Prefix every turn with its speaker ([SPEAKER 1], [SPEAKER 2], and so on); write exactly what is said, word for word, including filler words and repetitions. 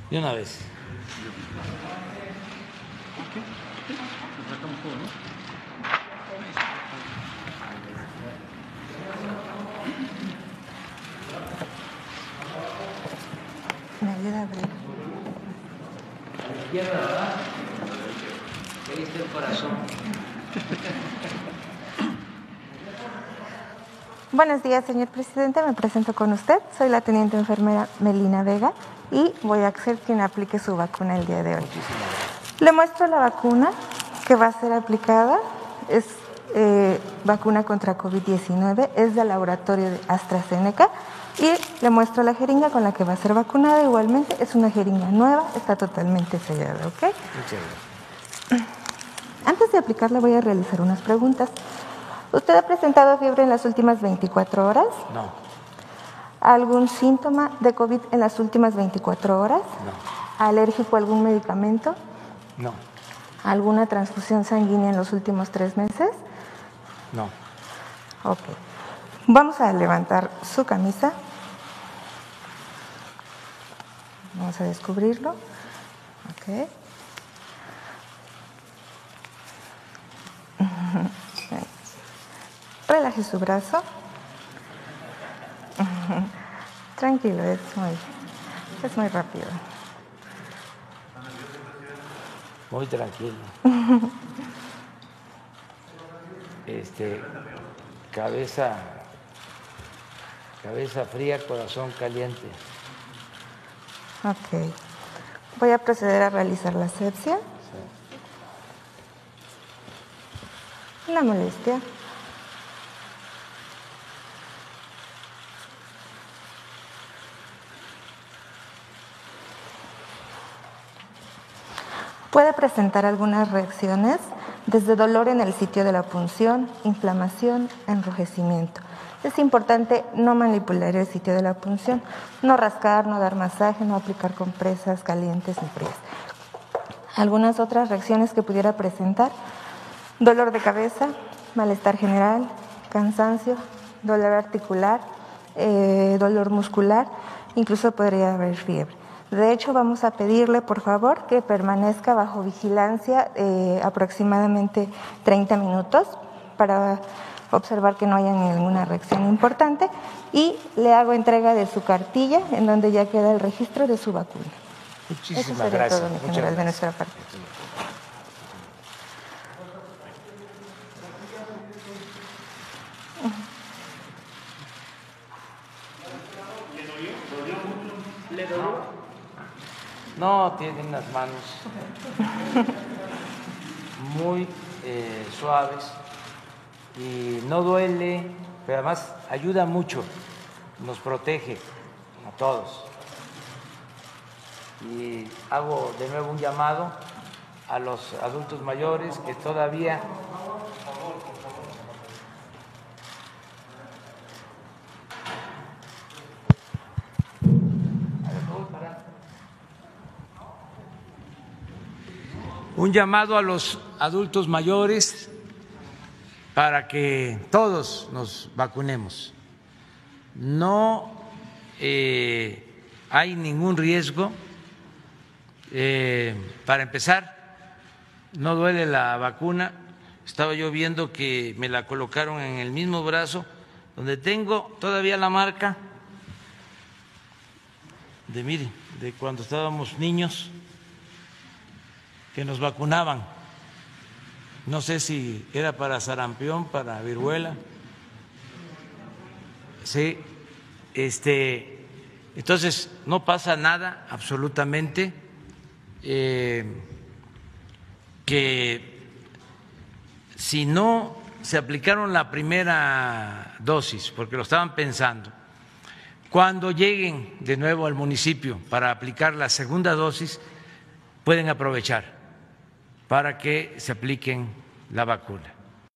[SPEAKER 1] De una vez.
[SPEAKER 2] Me ayuda a abrir.
[SPEAKER 1] A la izquierda, ¿verdad? Ahí está el corazón.
[SPEAKER 2] Buenos días, señor presidente. Me presento con usted. Soy la teniente enfermera Melina Vega y voy a ser quien aplique su vacuna el día de hoy. Le muestro la vacuna que va a ser aplicada. Es eh, vacuna contra COVID diecinueve. Es del laboratorio de AstraZeneca. Y le muestro la jeringa con la que va a ser vacunada. Igualmente, es una jeringa nueva. Está totalmente sellada, ¿ok?
[SPEAKER 1] Muchas gracias.
[SPEAKER 2] Antes de aplicarla voy a realizar unas preguntas. ¿Usted ha presentado fiebre en las últimas veinticuatro horas?
[SPEAKER 1] No.
[SPEAKER 2] ¿Algún síntoma de COVID en las últimas veinticuatro horas?
[SPEAKER 1] No.
[SPEAKER 2] ¿Alérgico a algún medicamento?
[SPEAKER 1] No.
[SPEAKER 2] ¿Alguna transfusión sanguínea en los últimos tres meses?
[SPEAKER 1] No.
[SPEAKER 2] Ok. Vamos a levantar su camisa. Vamos a descubrirlo. Ok. Relaje su brazo. Tranquilo, es muy, es muy rápido.
[SPEAKER 1] Muy tranquilo. Este, cabeza, cabeza fría, corazón caliente.
[SPEAKER 2] Ok. Voy a proceder a realizar la asepsia. Sí. La molestia. Puede presentar algunas reacciones, desde dolor en el sitio de la punción, inflamación, enrojecimiento. Es importante no manipular el sitio de la punción, no rascar, no dar masaje, no aplicar compresas calientes ni frías. Algunas otras reacciones que pudiera presentar: dolor de cabeza, malestar general, cansancio, dolor articular, eh, dolor muscular, incluso podría haber fiebre. De hecho, vamos a pedirle, por favor, que permanezca bajo vigilancia eh, aproximadamente treinta minutos para observar que no haya ninguna reacción importante, y le hago entrega de su cartilla en donde ya queda el registro de su vacuna.
[SPEAKER 1] Muchísimas
[SPEAKER 2] Eso sería
[SPEAKER 1] gracias.
[SPEAKER 2] todo, mi general, de nuestra parte.
[SPEAKER 1] No, tiene unas manos muy eh, suaves y no duele, pero además ayuda mucho, nos protege a todos. Y hago de nuevo un llamado a los adultos mayores que todavía un llamado a los adultos mayores para que todos nos vacunemos. No eh, hay ningún riesgo. Eh, para empezar, no duele la vacuna. Estaba yo viendo que me la colocaron en el mismo brazo donde tengo todavía la marca de, mire, de cuando estábamos niños, que nos vacunaban. No sé si era para sarampión, para viruela. Sí, este, entonces no pasa nada absolutamente. Eh, que si no se aplicaron la primera dosis, porque lo estaban pensando, cuando lleguen de nuevo al municipio para aplicar la segunda dosis, pueden aprovechar para que se apliquen la vacuna.